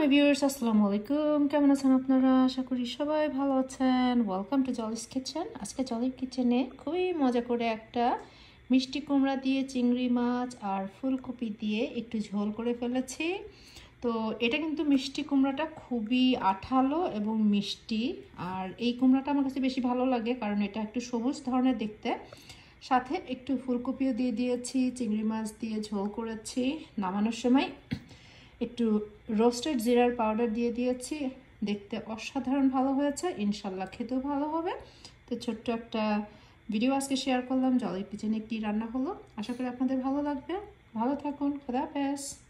মাই viewers, আসসালামু আলাইকুম। কেমন আছেন আপনারা? আশা করি সবাই ভালো আছেন। Welcome to Jolly's kitchen. আজকে জলির কিচেনে খুবই মজা করে একটা মিষ্টি কুমড়া দিয়ে চিংড়ি মাছ আর ফুলকপি দিয়ে একটু ঝোল করে ফেলেছি। তো এটা কিন্তু মিষ্টি কুমড়াটা খুবই আঠালো এবং মিষ্টি, আর এই কুমড়াটা আমার কাছে বেশি ভালো লাগে কারণ এটা একটু সবুজ ধরনের দেখতে। সাথে একটু ফুলকপিও দিয়ে দিয়েছি, চিংড়ি মাছ দিয়ে ঝোল করেছি। নামানোর সময় একটু রোস্টেড জিরার পাউডার দিয়ে দিয়েছি। দেখতে অসাধারণ ভালো হয়েছে, ইনশাল্লাহ খেতেও ভালো হবে। তো ছোট্ট একটা ভিডিও আজকে শেয়ার করলাম জলির কিচেনে কী রান্না হলো। আশা করি আপনাদের ভালো লাগবে। ভালো থাকুন, খোদা হাফেজ।